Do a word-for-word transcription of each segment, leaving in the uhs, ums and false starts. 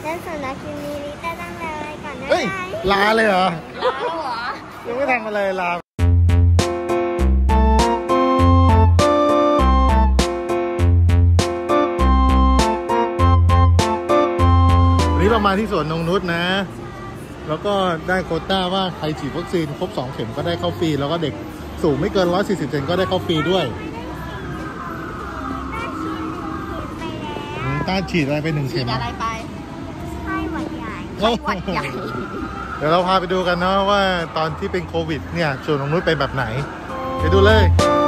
และสำหรับคลิปนี้ลิต้าต้องลาไปก่อนนะเฮ้ยลาเลยเหรอลาแล้วเหรอยังไม่ทำอะไรลาวันนี้เรามาที่สวนนงนุชนะแล้วก็ได้โควต้าว่าใครฉีดวัคซีนครบสองเข็มก็ได้เข้าฟรีแล้วก็เด็กสูงไม่เกินหนึ่งร้อยสี่สิบเซนก็ได้เข้าฟรีด้วยต้าฉีดอะไรไปหนึ่งเข็มฉีดอะไรไปไข้หวัดใหญ่ไข้หวัดใหญ่เดี๋ยวเราพาไปดูกันนะว่าตอนที่เป็นโควิดเนี่ยสวนนงนุชเป็นแบบไหนไปดูเลย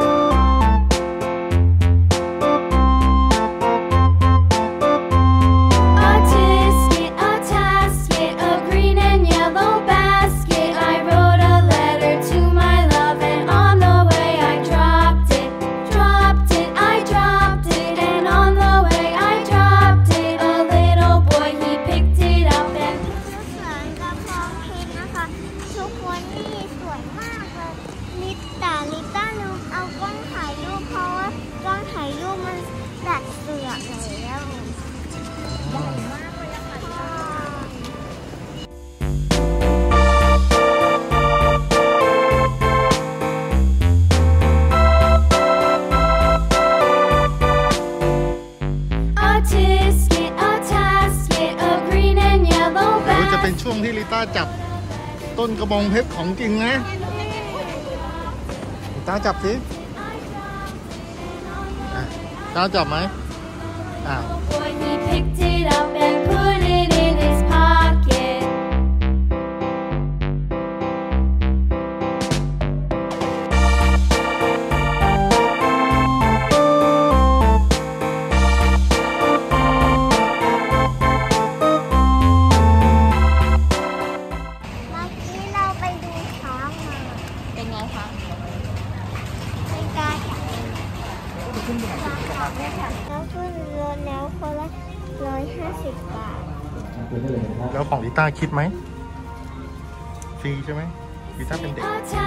เป็นช่วงที่ลิต้าจับต้นกระบองเพชรของจริงนะลิต้าจับสิลิต้าจับไหมอ่าแล้วขึ้นรถแล้วคนละร้อยห้าสิบบาทแล้วของลิต้าคิดไหมฟรีใช่ไหมลิต้าเป็นเด็ก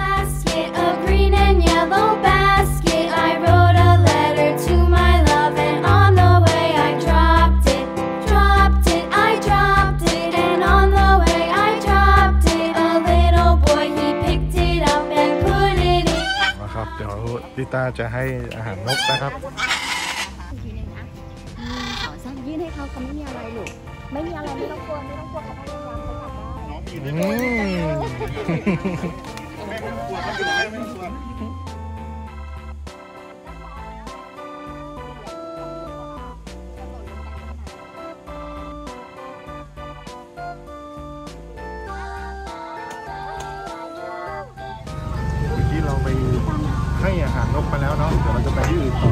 นะครับเดี๋ยวลิต้าจะให้อาหารนกนะครับทีนึงนะขอสั้นยื่นให้เขาเขาไม่มีอะไรหรอกไม่มีอะไรไม่ต้องกลัวไม่ต้องกลัวเขาพยายามเขากลับได้ไม่ต้องกลัวไม่ต้องกลัวที่เราไปให้อาหารนกมาแล้วเนาะเดี๋ยวเราจะไปที่อื่นต่อ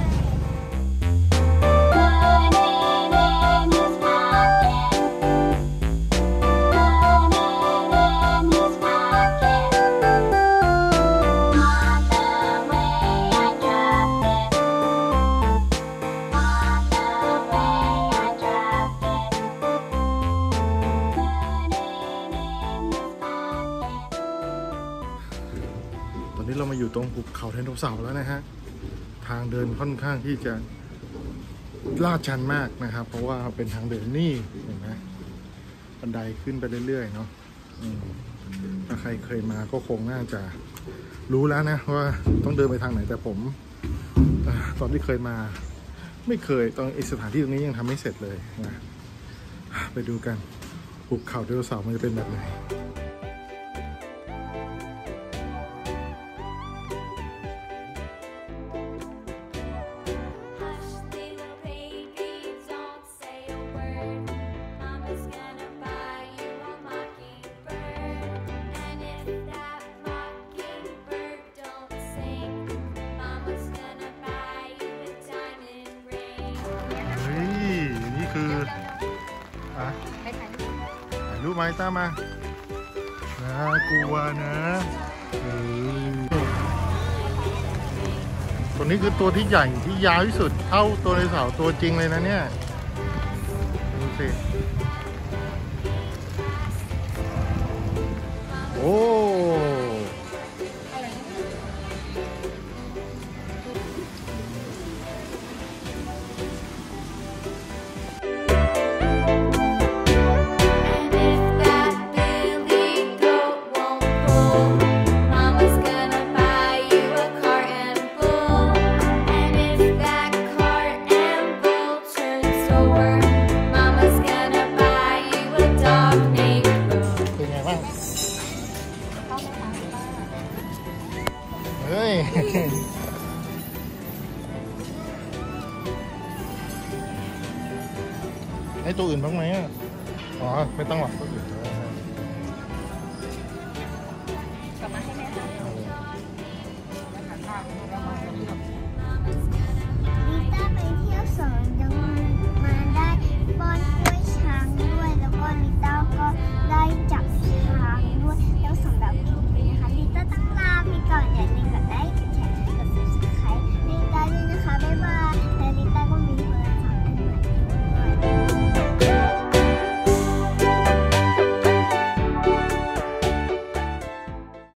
ตอนนี้เรามาอยู่ตรงภูเขาไดโนเสาร์แล้วนะฮะทางเดินค่อนข้างที่จะลาดชันมากนะครับเพราะว่าเป็นทางเดินนี่เห็นไหมบันไดขึ้นไปเรื่อยๆเนาะถ้าใครเคยมาก็คงน่าจะรู้แล้วนะว่าต้องเดินไปทางไหนแต่ผมตอนที่เคยมาไม่เคยตอนสถานที่ตรงนี้ยังทำไม่เสร็จเลยนะไปดูกันภูเขาไดโนเสาร์มันจะเป็นแบบไหนคืออ่ะถ่ายรูปไหมตามมาน่ากลัวนะตัวนี้คือตัวที่ใหญ่ที่ยาวที่สุดเท่าตัวไดโนเสาร์ตัวจริงเลยนะเนี่ยดูสิโอ้ให้ตัวอื่นบ้างไหมอ่ะอ๋อไม่ต้องหรอกตัวอื่น